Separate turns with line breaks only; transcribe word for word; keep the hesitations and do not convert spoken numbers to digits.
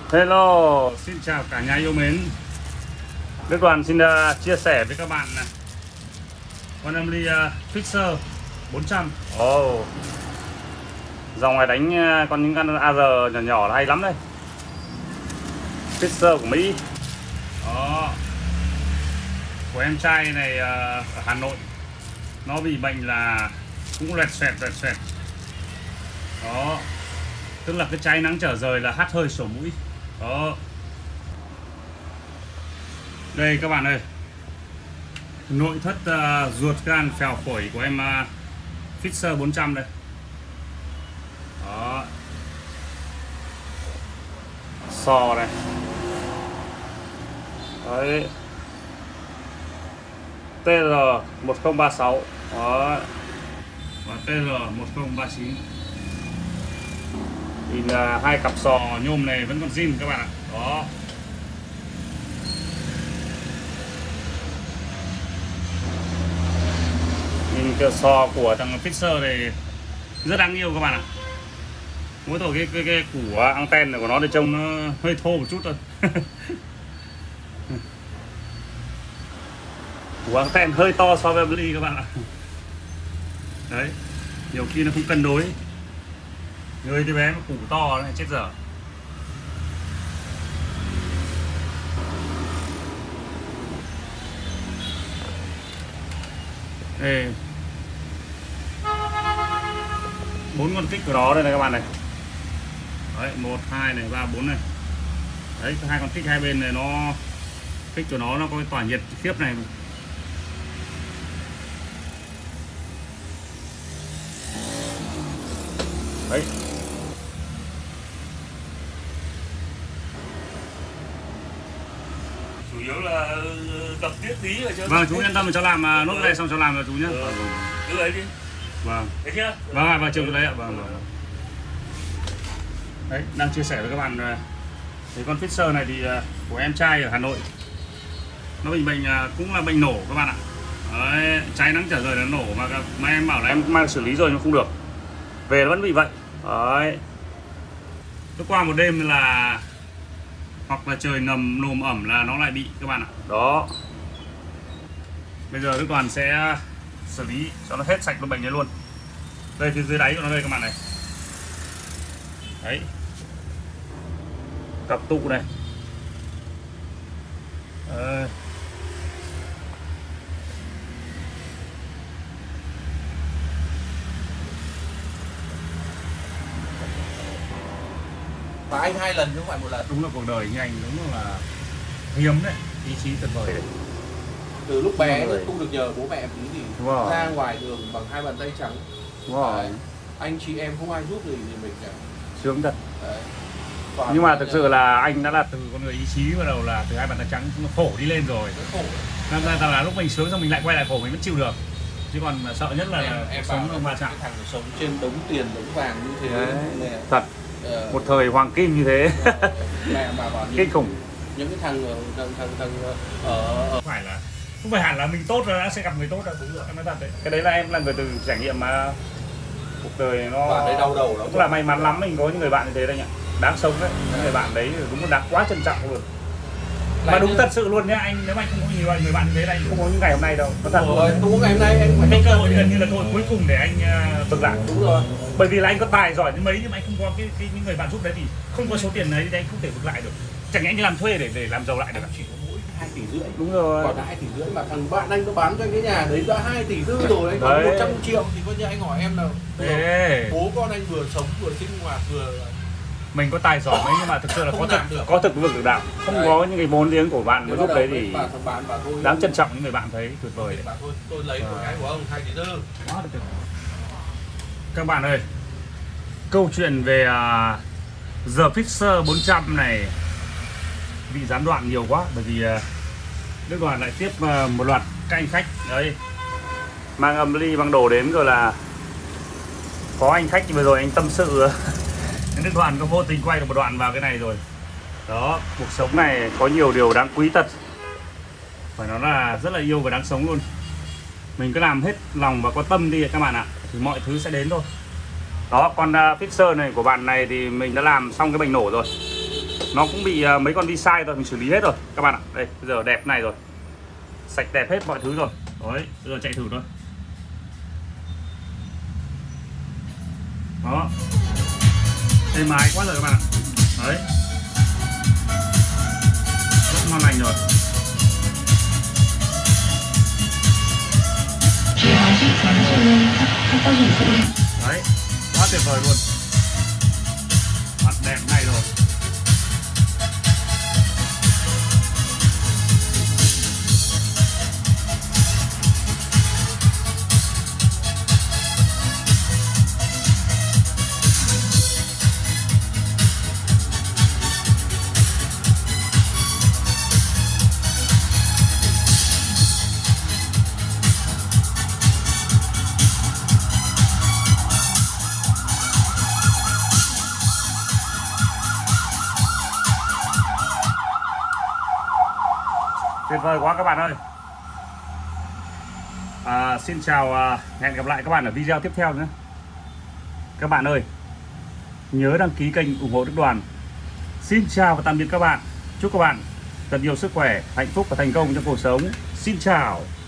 Hello, xin chào cả nhà yêu mến. Đức Đoàn xin uh, chia sẻ với các bạn này con Emily uh, Fixer bốn trăm. Oh, dòng này đánh uh, con những con a rờ nhỏ nhỏ là hay lắm đây. Fixer của Mỹ. Đó. Của em trai này uh, ở Hà Nội. Nó bị bệnh là cũng loẹt xoẹt loẹt xoẹt. Đó. Tức là cái cháy nắng trở rời là hắt hơi sổ mũi. Đó. Đây các bạn ơi, nội thất uh, ruột gan phèo phổi của em uh, Fixer bốn trăm đây. Đó. Sò này. Đấy. tê rờ một không ba sáu. Đó. Và tê rờ một không ba chín. Thì là hai cặp sò nhôm này vẫn còn zin các bạn ạ. Đó. Nhìn cái sò của thằng Fixer này rất đáng yêu các bạn ạ. Mỗi tội cái cái, cái củ anten này của nó để trông nó hơi thô một chút thôi. Củ anten hơi to so với Emily các bạn ạ. Đấy, nhiều khi nó không cân đối. Người thì bé mà củ to này chết dở. Đây. Bốn con kích của nó đây này các bạn này. Đấy, một, hai này, ba, bốn này. Đấy, hai con kích hai bên này nó kích của nó nó có cái tỏa nhiệt khiếp này. Đấy.
Chủ yếu là tập tiết tí rồi chứ.
Vâng, chú yên tâm, cháu làm nốt này xong cháu làm rồi chú nhé.
Ừ. Cứ ấy đi.
Vâng.
Thấy chưa?
Vâng ạ, vâng, chiều đấy ạ. Vâng, vâng. Đấy, đang chia sẻ với các bạn cái con Fixer này thì của em trai ở Hà Nội. Nó bị bệnh cũng là bệnh nổ các bạn ạ. Đấy, cháy nắng trở rời nó nổ mà mà em bảo là em mang xử lý rồi nhưng không được. Về nó vẫn bị vậy. Đấy. Cứ qua một đêm là hoặc là trời nầm nồm ẩm là nó lại bị các bạn ạ. Đó. Bây giờ Đức Đoàn sẽ xử lý cho nó hết sạch luôn bệnh này luôn. Đây phía dưới đáy của nó đây các bạn này. Đấy. Cặp tụ này. Đấy.
Và anh hai lần chứ không phải một lần.
Đúng là cuộc đời như anh đúng là hiếm đấy, ý chí tuyệt vời đấy.
Từ lúc bé không được nhờ bố mẹ tí thì
Wow.
ra ngoài đường bằng hai bàn tay trắng.
Wow.
Đấy. Anh chị em không ai giúp gì thì mình cả.
Sướng thật.
Đấy.
Nhưng mà thực sự là anh đã là từ con người ý chí bắt đầu là từ hai bàn tay trắng nó khổ đi lên rồi.
Khổ.
Nên là, là lúc mình sướng xong mình lại quay lại khổ mình vẫn chịu được. Chứ còn sợ nhất là
em, em
sống không va chạm.
Cái thằng sống trên đống tiền đống vàng như thế.
Đấy.
Này.
Thật.
Ờ.
Một thời hoàng kim như thế.
Mẹ mà bảo những,
kinh khủng.
những cái thằng thằng thằng thằng ở
Không phải là không phải hẳn là mình tốt rồi đã sẽ gặp người tốt đâu. Đúng rồi, em nói thật đấy. Cái đấy là em là người từ trải nghiệm mà cuộc đời nó
bạn ấy đau đầu lắm.
cũng là may mắn lắm mình có những người bạn như thế đây nhỉ. Đáng sống đấy. Những người bạn đấy đúng là đáng quá trân trọng luôn. Mà đúng thật sự luôn nhá anh, nếu mà anh không có nhiều người bạn như thế này anh không có những ngày hôm nay đâu. Nó thật
rồi, không có ngày hôm nay anh
cái cơ hội gần như là cơ hội cuối cùng để anh uh, vực lại.
Đúng rồi.
Bởi vì là anh có tài giỏi đến mấy nhưng mà anh không có cái, cái những người bạn giúp đấy thì không có số tiền đấy thì anh không thể vực lại được. Chẳng nhẽ anh đi làm thuê để để làm giàu lại được.
Chỉ có mỗi hai tỷ rưỡi.
Đúng rồi.
Còn hai tỷ rưỡi mà thằng bạn anh nó bán cho anh cái nhà đấy đã hai tỷ tư rồi, anh còn một trăm triệu thì coi như anh hỏi em nào. Bố con anh vừa sống vừa sinh hoạt vừa
mình có tài giỏi mấy nhưng mà thực sự là
không
có thực
được.
có thực vực được đạo. Không đấy. Có những cái vốn liếng của bạn mới giúp đấy thì
bà, bà, bà thôi,
đáng trân trọng những người bạn thấy tuyệt vời.
Bà thôi, tôi lấy của cái của ông hai tỷ tư.
Các bạn ơi, câu chuyện về uh, The Fixer bốn trăm này bị gián đoạn nhiều quá bởi vì uh, Đức Đoàn lại tiếp uh, một loạt các anh khách đấy mang âm ly mang đồ đến rồi là có anh khách vừa rồi anh tâm sự. Đức Đoàn có vô tình quay được một đoạn vào cái này rồi. Đó, cuộc sống này có nhiều điều đáng quý thật. Phải nói là rất là yêu và đáng sống luôn. Mình cứ làm hết lòng và có tâm đi các bạn ạ, thì mọi thứ sẽ đến thôi. Đó, con uh, Fixer này của bạn này thì mình đã làm xong cái bệnh nổ rồi. Nó cũng bị uh, mấy con vi sai rồi, mình xử lý hết rồi các bạn ạ. Đây, bây giờ đẹp này rồi, sạch đẹp hết mọi thứ rồi. Đấy, bây giờ chạy thử thôi. Đó, êm ái quá rồi các bạn ạ. Đấy, rất ngon lành rồi. Đấy, quá tuyệt vời luôn. Mặt đẹp này rồi. Tuyệt vời quá các bạn ơi. à, Xin chào, à, hẹn gặp lại các bạn ở video tiếp theo nữa. Các bạn ơi, nhớ đăng ký kênh ủng hộ Đức Đoàn. Xin chào và tạm biệt các bạn. Chúc các bạn thật nhiều sức khỏe, hạnh phúc và thành công trong cuộc sống. Xin chào.